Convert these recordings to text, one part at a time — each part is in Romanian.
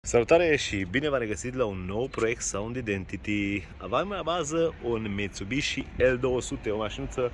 Salutare și bine v-am regăsit la un nou proiect Sound Identity. Avem la bază un Mitsubishi L200, o mașinuță,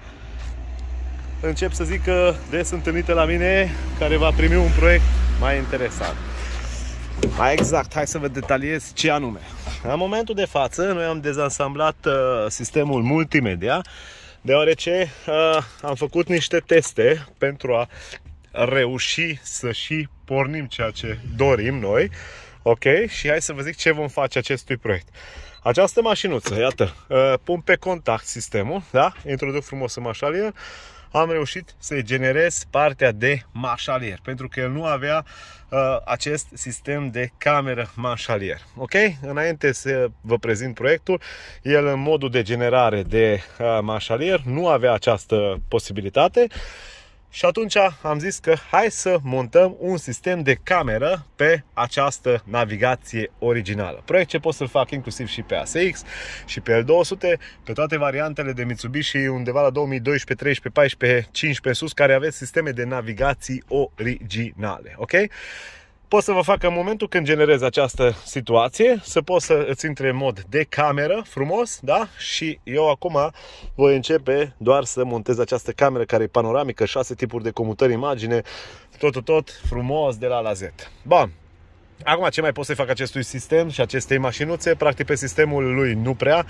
încep să zic că des întâlnită la mine, care va primi un proiect mai interesant. Mai exact, hai să vă detaliez ce anume. În momentul de față, noi am dezansamblat sistemul multimedia, deoarece am făcut niște teste pentru a reuși să și pornim ceea ce dorim noi. Ok, și hai să vă zic ce vom face acestui proiect. Această mașinuță, iată, pun pe contact sistemul, da? Introduc frumos în mașalier. Am reușit să-i generez partea de mașalier, pentru că el nu avea acest sistem de cameră mașalier. Ok? Înainte să vă prezint proiectul, el în modul de generare de mașalier nu avea această posibilitate. Și atunci am zis că hai să montăm un sistem de cameră pe această navigație originală. Proiect ce pot să-l fac inclusiv și pe ASX și pe L200, pe toate variantele de Mitsubishi undeva la 2012, 13, 14, 15 sus, care aveți sisteme de navigații originale. Ok? Pot să vă fac în momentul când generez această situație, să pot să îți intre în mod de cameră, frumos, da? Și eu acum voi începe doar să montez această cameră care e panoramică, 6 tipuri de comutări imagine, tot frumos de la A la Z. Bun. Acum ce mai pot să fac acestui sistem și acestei mașinuțe? Practic pe sistemul lui nu prea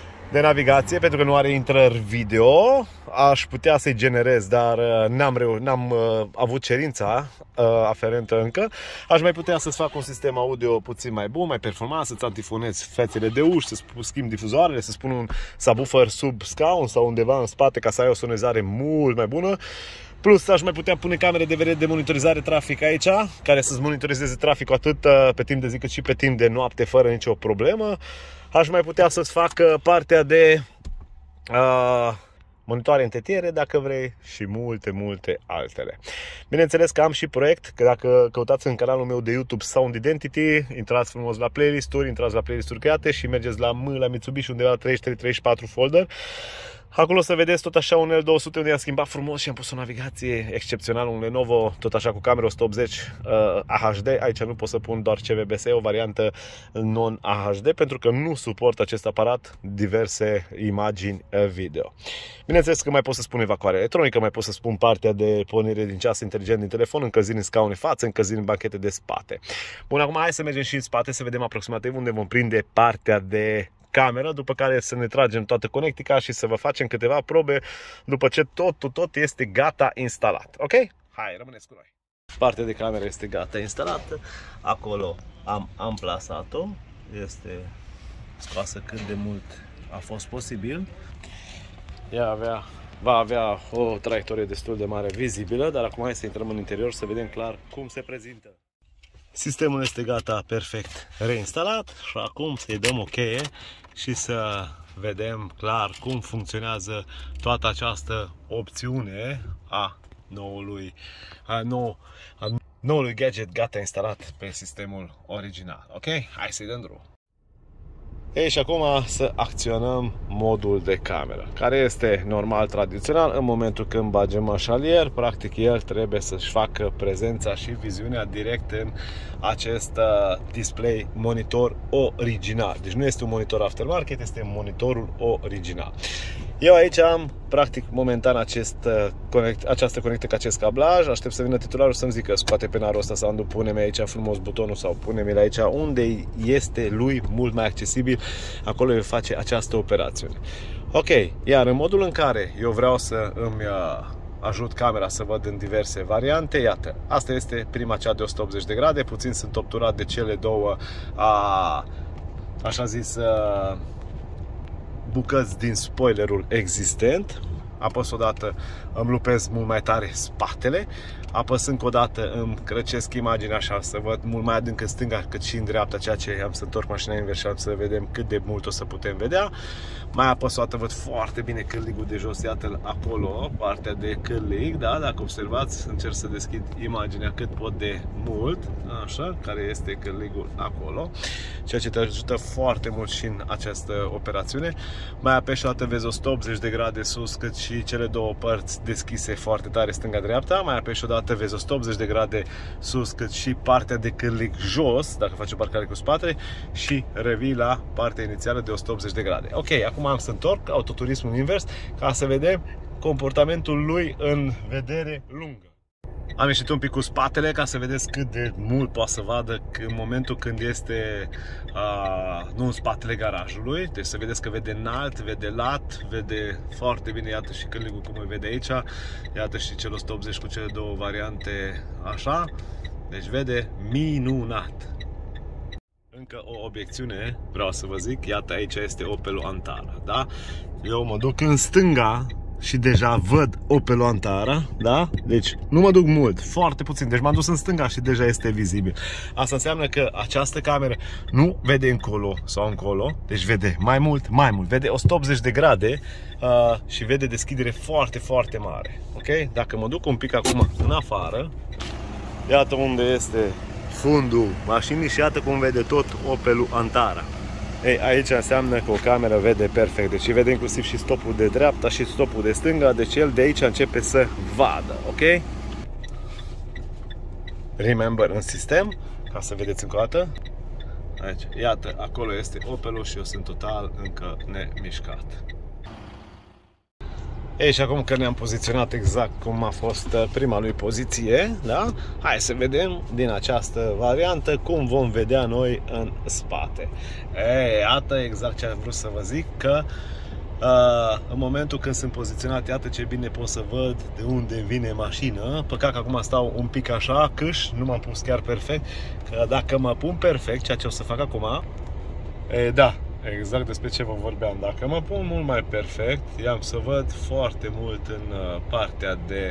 de navigație, pentru că nu are intrări video. Aș putea să-i generez, dar n-am avut cerința aferentă încă. Aș mai putea să-ți fac un sistem audio puțin mai bun, mai performant, să-ți antifonezi fețele de uși, să schimb difuzoarele, să spun un subwoofer sub scaun sau undeva în spate ca să ai o sonezare mult mai bună. Plus aș mai putea pune camere de vedere de monitorizare trafic aici, care să-ți monitorizeze traficul atât pe timp de zi cât și pe timp de noapte fără nicio problemă. Aș mai putea să-ți fac partea de monitoare în tetiere, dacă vrei, și multe altele. Bineînțeles că am și proiect, că dacă căutați în canalul meu de YouTube Sound Identity, intrați frumos la playlist-uri, create și mergeți la Mitsubishi undeva la 33-34 folder. Acolo să vedeți tot așa un L200 unde am schimbat frumos și am pus o navigație excepțională, un Lenovo, tot așa cu cameră 180 AHD. Aici nu pot să pun doar CVBS, o variantă non-AHD, pentru că nu suportă acest aparat diverse imagini video. Bineînțeles că mai pot să spun evacuare electronică, mai pot să spun partea de pornire din ceas inteligent din telefon, încălziri în scaune față, încălziri în banchete de spate. Bun, acum hai să mergem și în spate să vedem aproximativ unde vom prinde partea de cameră, după care să ne tragem toată conectica și să vă facem câteva probe după ce tot este gata instalat. Ok? Hai, rămâneți cu noi. Partea de cameră este gata instalată. Acolo am amplasat-o. Este scoasă cât de mult a fost posibil. Ea va avea o traiectorie destul de mare vizibilă, dar acum hai să intrăm în interior să vedem clar cum se prezintă. Sistemul este gata, perfect reinstalat și acum să-i dăm o cheie și să vedem clar cum funcționează toată această opțiune a noului gadget gata instalat pe sistemul original. Ok? Hai să-i dăm drum. Ei, și acum să acționăm modul de cameră, care este normal, tradițional. În momentul când bagem mașalier, practic el trebuie să-și facă prezența și viziunea direct în acest display monitor original. Deci nu este un monitor aftermarket, este monitorul original. Eu aici am, practic, momentan această conectă cu acest cablaj. Aștept să vină titularul să-mi zică scoate penarul ăsta sau pune-mi aici frumos butonul sau pune-mi aici unde este lui mult mai accesibil. Acolo îi face această operațiune. Ok, iar în modul în care eu vreau să îmi ajut camera să văd în diverse variante, iată, asta este prima, cea de 180 de grade, puțin sunt obturat de cele două, așa zis, bucăți din spoilerul existent. Apăs odată, îmi lupez mult mai tare spatele, apăsând o dată îmi crăcesc imaginea așa să văd mult mai adânc în stânga cât și în dreapta, ceea ce am să întorc mașina invers și am să vedem cât de mult o să putem vedea. Mai apăs o dată, văd foarte bine cârligul de jos, iată acolo, partea de cârlig, da? Dacă observați, încerc să deschid imaginea cât pot de mult, așa, care este cârligul acolo, ceea ce te ajută foarte mult și în această operațiune. Mai apeși o dată, vezi 180 de grade sus, cât și cele două părți deschise foarte tare, stânga-dreapta. Mai apeși odată, vezi 180 de grade sus, cât și partea de cârlig jos, dacă faci o parcare cu spatele, și revii la partea inițială de 180 de grade. Ok, acum am să întorc autoturismul invers ca să vedem comportamentul lui în vedere lungă. Am ieșit un pic cu spatele ca să vedeți cât de mult poate să vadă în momentul când este nu în spatele garajului. Deci să vedeți că vede înalt, vede lat, vede foarte bine. Iată și cârligul cum îl vede aici. Iată și cel 180 cu cele două variante așa. Deci vede minunat. Încă o obiecțiune vreau să vă zic. Iată, aici este Opelul Antara, da? Eu mă duc în stânga și deja văd Opelul Antara, da? Deci nu mă duc mult, foarte puțin. Deci m-am dus în stânga și deja este vizibil. Asta înseamnă că această cameră nu vede încolo sau încolo. Deci vede mai mult, mai mult. Vede 180 de grade și vede deschidere foarte, foarte mare. Ok? Dacă mă duc un pic acum în afară, iată unde este fundul mașinii și iată cum vede tot Opelul Antara. Ei, aici înseamnă că o cameră vede perfect. Deci vede inclusiv și stopul de dreapta și stopul de stânga. Deci el de aici începe să vadă. Ok? Remember în sistem, ca să vedeți încă o dată. Aici, iată, acolo este Opelul și eu sunt total încă nemișcat. Ei, și acum că ne-am poziționat exact cum a fost prima lui poziție, da? Hai să vedem din această variantă cum vom vedea noi în spate. Ei, iată exact ce am vrut să vă zic, că în momentul când sunt poziționat, iată ce bine pot să văd de unde vine mașina. Păcat că acum stau un pic așa, câș, nu m-am pus chiar perfect, că dacă mă pun perfect, ceea ce o să fac acum, da, exact despre ce vă vorbeam. Dacă mă pun mult mai perfect, i-am să văd foarte mult în partea de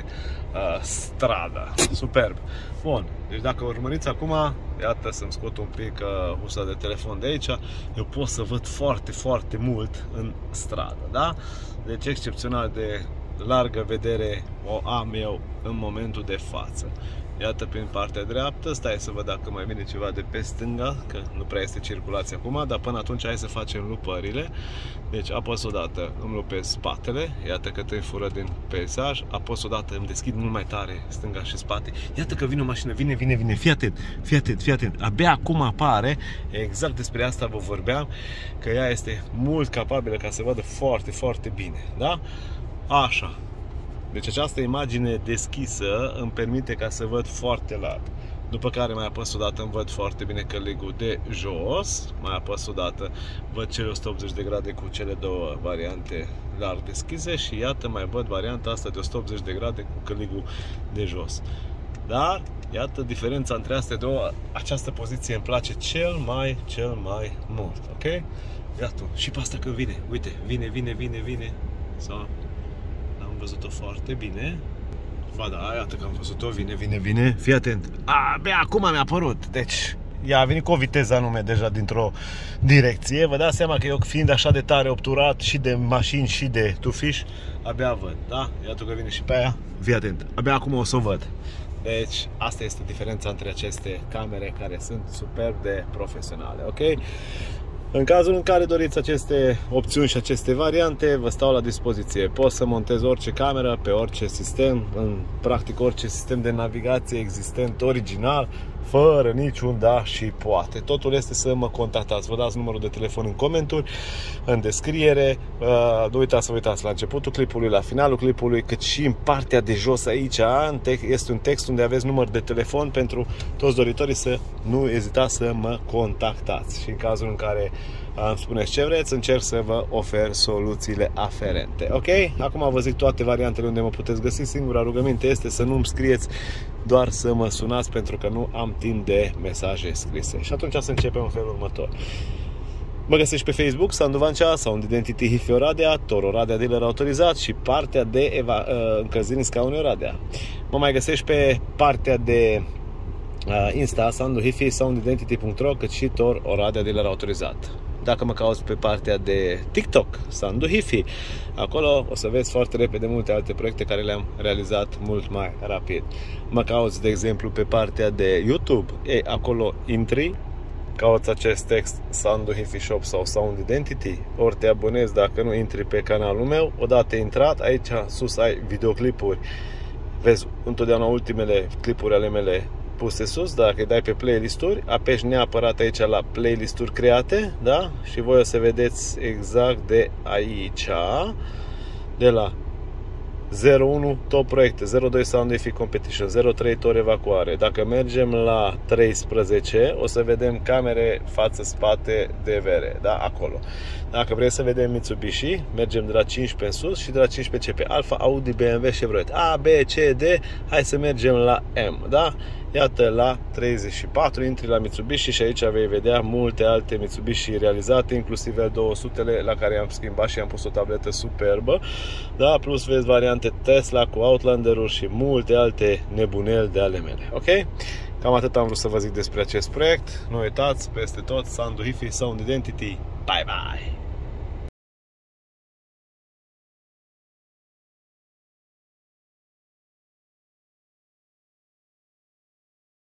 stradă. Superb. Bun, deci dacă urmăriți acum, iată să-mi scot un pic husa de telefon de aici, eu pot să văd foarte, foarte mult în stradă, da? Deci excepțional de largă vedere o am eu în momentul de față. Iată prin partea dreaptă, stai să văd dacă mai vine ceva de pe stânga, că nu prea este circulație acum, dar până atunci hai să facem lupările. Deci apăs odată, îmi lupez spatele, iată că te fură din peisaj, apăs odată, îmi deschid mult mai tare stânga și spate. Iată că vine o mașină, vine, fii atent, fii atent, fii atent. Abia acum apare, exact despre asta vă vorbeam, că ea este mult capabilă ca să vadă foarte, foarte bine, da? Așa. Deci această imagine deschisă îmi permite ca să văd foarte larg. După care mai apăs o dată, îmi văd foarte bine cârligul de jos. Mai apăs o dată, văd cele 180 de grade cu cele două variante larg deschise. Și iată, mai văd varianta asta de 180 de grade cu cârligul de jos. Dar, iată diferența între astea două. Această poziție îmi place cel mai mult. Ok? Iată, și pe asta că vine. Uite, vine. Sau... Am văzut-o foarte bine. Ba da, iată că am văzut-o, vine. Fii atent. Abia acum mi-a apărut. Deci, ea a venit cu o viteză anume deja dintr-o direcție. Vă dați seama că eu, fiind așa de tare obturat și de mașini și de tufiș, abia văd, da? Iată că vine și pe aia. Fii atent. Abia acum o să o văd. Deci, asta este diferența între aceste camere care sunt superb de profesionale, ok? În cazul în care doriți aceste opțiuni și aceste variante, vă stau la dispoziție. Pot să montez orice cameră pe orice sistem, în practic orice sistem de navigație existent, original, fără niciun da și poate. Totul este să mă contactați. Vă dați numărul de telefon în comentarii, în descriere. Nu uitați să vă uitați la începutul clipului, la finalul clipului, cât și în partea de jos aici este un text unde aveți număr de telefon pentru toți doritorii, să nu ezitați să mă contactați. Și în cazul în care îmi spuneți ce vreți, încerc să vă ofer soluțiile aferente. Ok? Acum vă zic toate variantele unde mă puteți găsi. Singura rugăminte este să nu-mi scrieți, doar să mmă sunați, pentru că nu am timp de mesaje scrise. Și atunci să începem în felul următor. Mă găsești pe Facebook, Sandu Vancea, Sound Identity Hifi Oradea, Toro Oradea dealer autorizat și partea de încălzire în scaune Oradea. Mă mai găsești pe partea de Insta, Sandu Hifi, soundidentity.ro, cât și Tor Oradea dealer autorizat. Dacă mă cauți pe partea de TikTok, Sandu Hifi, acolo o să vezi foarte repede multe alte proiecte care le-am realizat mult mai rapid. Mă cauți, de exemplu, pe partea de YouTube, acolo intri, cauți acest text Sandu Hi-Fi Shop sau Sound Identity, ori te abonezi dacă nu intri pe canalul meu. Odată intrat, aici sus ai videoclipuri, vezi întotdeauna ultimele clipuri ale mele puse sus. Dacă îi dai pe playlist-uri, apeși neapărat aici la playlist-uri create, da? Și voi o să vedeți exact de aici, de la 01 top proiecte, 02 Sound Hi-Fi Competition, 03 Tor Evacuare. Dacă mergem la 13, o să vedem camere față-spate DVR, da? Acolo. Dacă vrei să vedem Mitsubishi, mergem de la 15 în sus și de la 15 CP. Alfa, Audi, BMW, Chevrolet. A, B, C, D, hai să mergem la M, da? Iată, la 34 intri la Mitsubishi și aici vei vedea multe alte Mitsubishi realizate, inclusiv L200-le la care am schimbat și am pus o tabletă superbă, da? Plus vezi variante Tesla cu Outlander-uri și multe alte nebuneli de ale mele, ok? Cam atât am vrut să vă zic despre acest proiect. Nu uitați, peste tot, Sandu Hi-Fi Sound Identity. Bye bye!